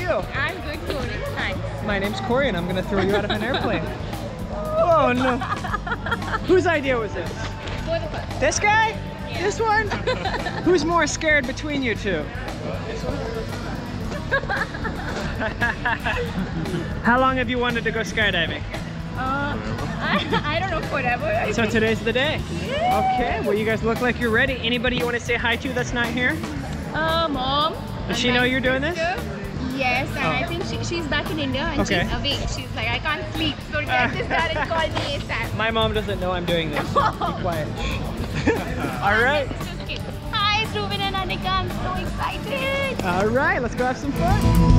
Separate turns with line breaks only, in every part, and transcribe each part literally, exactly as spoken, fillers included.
you?
I'm good, Corey. Thanks.
My name's Corey and I'm gonna throw you out of an airplane. Oh no. Whose idea was this?
Both of us.
This guy?
Yeah.
This one? Who's more scared between you two? How long have you wanted to go skydiving?
Uh, I, I don't know, forever. I
So
think.
today's the day.
Yeah.
Okay, well you guys look like you're ready. Anybody you want to say hi to that's not here?
Uh, Mom.
Does she know you're doing this?
Yes, and
Oh.
I think she, she's back in India and
Okay.
she's awake. She's like, I can't sleep, so get this done and call me ASAP.
My mom doesn't know I'm doing this. So be quiet. All right.
Okay. Hi, it's Ruben and Anika. I'm so excited.
All right, let's go have some fun.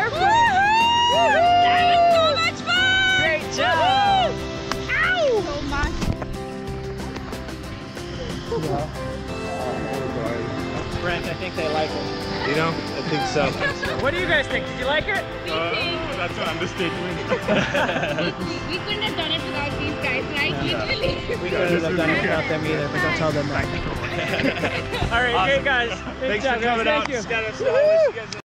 airplane.
That was so much fun!
Great job.
Ow! So much.
Brent, I think they like it.
You know, I think so.
What do you guys think? Did you like it?
Uh, that's an understatement.
we, we couldn't have done it without these guys, right? Literally.
We couldn't have done it without them either, but don't tell them that. All right,
Awesome.
great guys. Great
Thanks
job,
for coming
guys.
out.
Thank you.
Skydive Snohomish. You guys